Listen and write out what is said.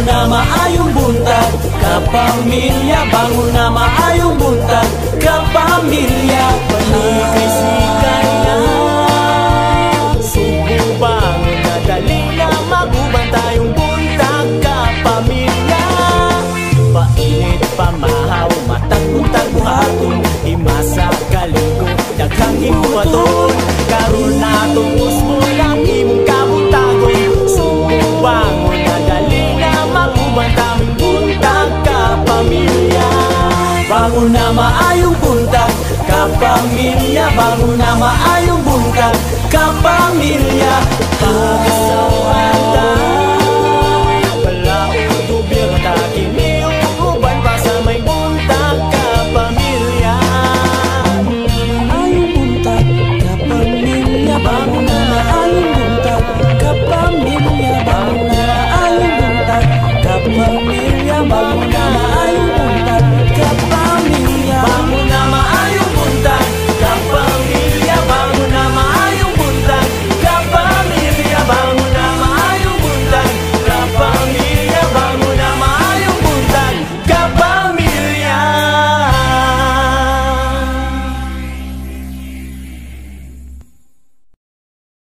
na maayong buntag kapamilya, bangon na maayong buntag kapamilya. Panisikan na sububang nadali na maguban tayong buntag kapamilya. Painit pamahaw matag-buntag buhaton, himasa kaligo daghang himuwaton. Karon natong usmo lang imong kabuntagon, sububang nadali na maguban tayong buntag kapamilya. Bangon na maayong buntag kapamilya, bangon na maayong buntag kapamilya. Pag-asawatan